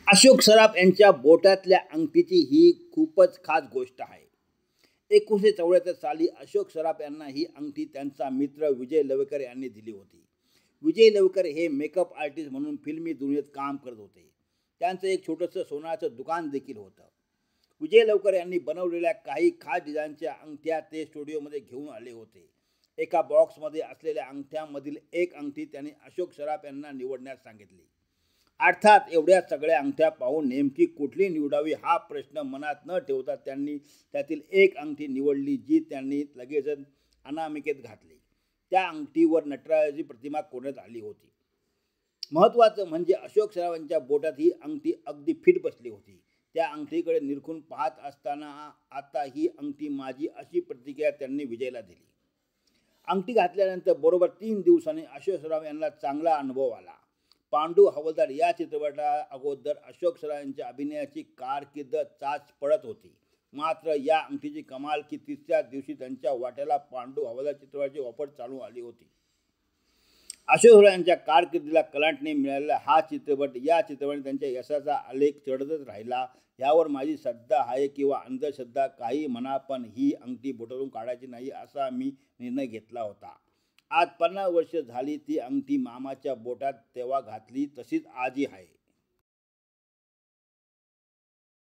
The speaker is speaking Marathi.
अशोक सराफ यांच्या बोटातल्या अंगठीची ही खूपच खास गोष्ट आहे. 1974 साली अशोक सराफ यांना ही अंगठी त्यांचा मित्र विजय लवेकर यांनी दिली होती. विजय लवेकर हे मेकअप आर्टिस्ट म्हणून फिल्मी दुनियेत काम करत होते. त्यांचं एक छोटंसं सोन्याचं दुकान देखील होतं. विजय लवेकर यांनी बनवलेल्या काही खास डिझाईनच्या अंगठ्या ते स्टुडिओमध्ये घेऊन आले होते. एका बॉक्समध्ये असलेल्या अंगठ्यांमधील एक अंगठी त्यांनी अशोक सराफ यांना निवडण्यास सांगितली. अर्थात एवढ्या सगळ्या अंगठ्या पाहून नेमकी कुठली निवडावी हा प्रश्न मनात न ठेवता त्यांनी त्यातील एक अंगठी निवडली, जी त्यांनी लगेचच अनामिकेत घातली. त्या अंगठीवर नटराजाची प्रतिमा कोरण्यात आली होती. महत्त्वाचं म्हणजे अशोक सराफ बोटात ही अंगठी अगदी फिट बसली होती. त्या अंगठीकडे निरखून पाहत असताना आता ही अंगठी माझी अशी प्रतिक्रिया त्यांनी विजयला दिली. अंगठी घातल्यानंतर बरोबर 3 दिवसांनी अशोक सराफ यांना चांगला अनुभव आला. पांडू हवालदार या चित्रपटा अगोदर अशोक सराफ यांच्या अभिनयाची कारकीर्द चाच पडत होती. मात्र या अंगठीची कमाल की तिसऱ्या दिवशी त्यांच्या वाट्याला पांडू हवालदार चित्रपटाची ऑफर चालू आली होती. अशोक सराफ यांच्या कारकिर्दीला कलाटणी मिळालेला हा चित्रपट या चित्रपटाने त्यांच्या यशाचा आलेख चढतच राहिला. यावर माझी श्रद्धा आहे किंवा अंधश्रद्धा काही म्हणा, पण ही अंगठी बोटातून काढायची नाही असा मी निर्णय घेतला होता. आज 50 वर्ष झाली ती अंगठी मामाच्या बोटात तेव्हा घातली तशीच आजही आहे.